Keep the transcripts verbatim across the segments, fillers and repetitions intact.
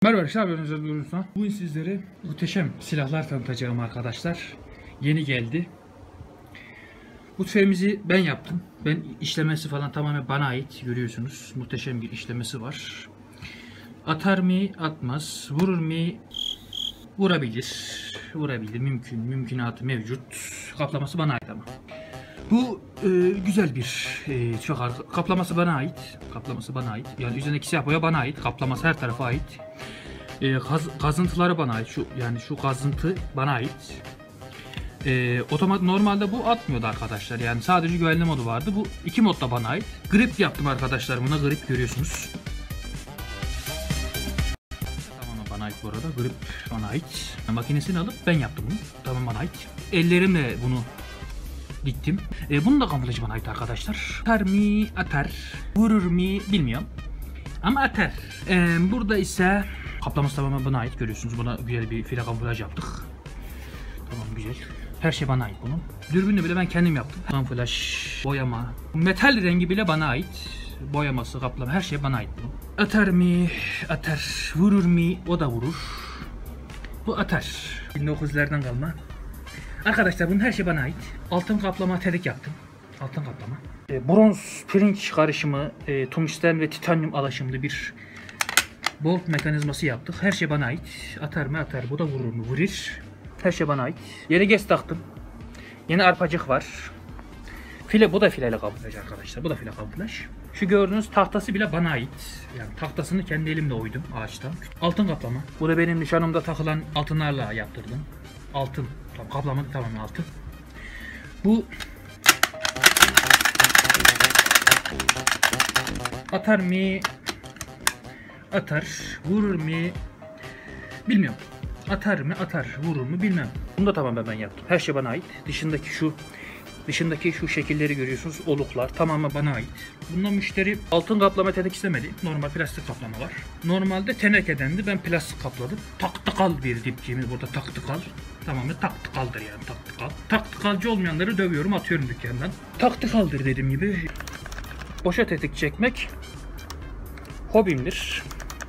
Merhaba arkadaşlar, ben Özel Durursan. Bugün sizlere muhteşem silahlar tanıtacağım arkadaşlar. Yeni geldi. Bu tüfeğimizi ben yaptım. Ben işlemesi falan tamamen bana ait. Görüyorsunuz. Muhteşem bir işlemesi var. Atar mı? Atmaz. Vurur mu? Vurabilir. Vurabilir. Mümkün. Mümkünatı mevcut. Kaplaması bana ait ama. Bu e, güzel bir e, tüfek. Kaplaması bana ait. Kaplaması bana ait. Yani üzerindeki siyah boya bana ait. Kaplaması her tarafa ait. E, gaz, gazıntıları bana ait. Şu yani şu gazıntı bana ait. E, otomatik normalde bu atmıyordu arkadaşlar. Yani sadece güvenli modu vardı. Bu iki modda bana ait. Grip yaptım arkadaşlar. Buna grip görüyorsunuz. Tamamen bana ait bu arada. Grip bana ait. Makinesini alıp ben yaptım bunu. Tamamen bana ait. Ellerimle bunu diktim. E, bunun da kamuflajı bana ait arkadaşlar. Atar mı? Atar. Vurur mu? Bilmiyorum. Ama atar. E, burada ise kaplaması tamamen bana ait. Görüyorsunuz, buna güzel bir file kamuflaj yaptık. Tamam, güzel. Her şey bana ait bunun. Dürbünü bile ben kendim yaptım. Kamuflaj, boyama, metal rengi bile bana ait. Boyaması, kaplama, her şey bana ait bunun. Atar mı? Atar. Vurur mu? O da vurur. Bu atar. bin dokuz yüzlerden kalma. Arkadaşlar bunun her şey bana ait. Altın kaplama terik yaptım. Altın kaplama. E, bronz pirinç karışımı, e, tungsten ve titanyum alaşımlı bir bolt mekanizması yaptık. Her şey bana ait. Atar mı? Atar. Bu da vurur mu? Vurur. Her şey bana ait. Yeni gez taktım. Yeni arpacık var. File, bu da fileyle kamuflaj arkadaşlar. Bu da file kamuflaj. Şu gördüğünüz tahtası bile bana ait. Yani tahtasını kendi elimle oydum ağaçtan. Altın kaplama. Bu da benim nişanımda takılan altınlarla yaptırdım. Altın. Tamam, kaplama tamamen altın. Bu atar mı? Atar. Vurur mu? Bilmiyorum. Atar mı? Atar. Vurur mu? Bilmem. Bunu da tamamen ben yaptım. Her şey bana ait. Dışındaki şu dışındaki şu şekilleri görüyorsunuz. Oluklar tamamen bana ait. Bundan müşteri altın kaplama tedik istemedi. Normal plastik kaplama var. Normalde tenekedendi. Ben plastik kapladım. Taktikal bir dipçiğimiz burada, taktikal. Tamamen taktikaldır yani, taktikal. Taktikalcı olmayanları dövüyorum, atıyorum dükkandan. Taktikaldır dediğim gibi. Boşa tetik çekmek hobimdir.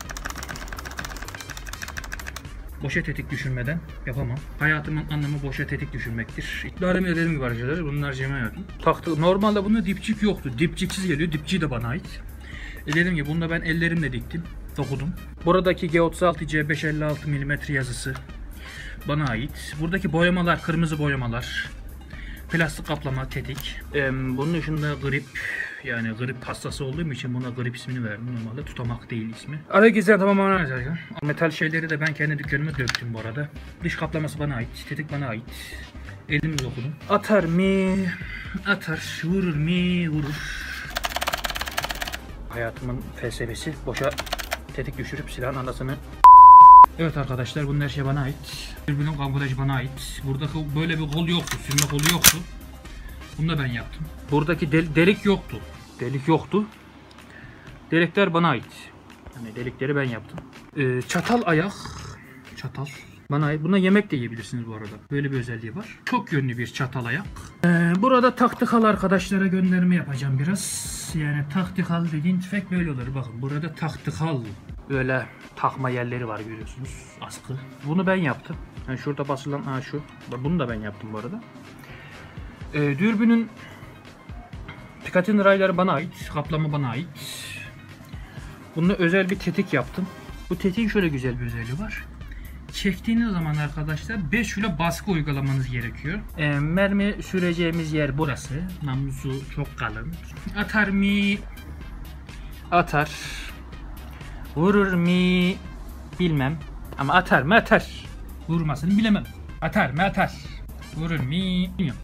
Boşa tetik düşürmeden yapamam. Hayatımın anlamı boşa tetik düşürmektir. Daha demin dediğim gibi arkadaşlar, bunlar ceme yaptım. Taktı. Normalde bunda dipçik yoktu. Dipçiksiz geliyor. Dipçiği de bana ait. E dediğim gibi bunu da ben ellerimle diktim. Dokudum. Buradaki G otuz altı C beş elli altı milimetre yazısı bana ait. Buradaki boyamalar, kırmızı boyamalar. Plastik kaplama, tetik. Ee, bunun dışında grip, yani grip hastası olduğum için buna grip ismini verdim. Normalde tutamak değil ismi. Ara gizler tamamen anlayacağım. Metal şeyleri de ben kendi dükkanıma döktüm bu arada. Dış kaplaması bana ait, tetik bana ait. Elimle dokudum. Atar mı? Atar. Vurur mu? Vurur. Hayatımın felsefesi, boşa tetik düşürüp silahın anasını. Evet arkadaşlar, bunun her şey bana ait. Dürbünün kamuflajı bana ait. Buradaki böyle bir kol yoktu, sürme kolu yoktu. Bunu da ben yaptım. Buradaki del delik yoktu. Delik yoktu. Delikler bana ait. Yani delikleri ben yaptım. Ee, çatal ayak. Çatal bana ait. Buna yemek de yiyebilirsiniz bu arada. Böyle bir özelliği var. Çok yönlü bir çatal ayak. Ee, burada taktikal arkadaşlara gönderme yapacağım biraz. Yani taktikal dediğin tüfek böyle olur. Bakın burada taktikal. Böyle takma yerleri var, görüyorsunuz. Askı. Bunu ben yaptım. Yani şurada basılan ha şu. Bunu da ben yaptım bu arada. Ee, dürbünün Picatinny rayları bana ait. Kaplama bana ait. Bununla özel bir tetik yaptım. Bu tetiğin şöyle güzel bir özelliği var. Çektiğiniz zaman arkadaşlar beş filo baskı uygulamanız gerekiyor. Ee, mermi süreceğimiz yer burası. Namlusu çok kalın. Atar mı? Atar. Vurur mu? Bilmem. Ama atar mı? Atar. Vurmasını bilemem. Atar mı? Atar. Vurur mu? Bilmiyorum.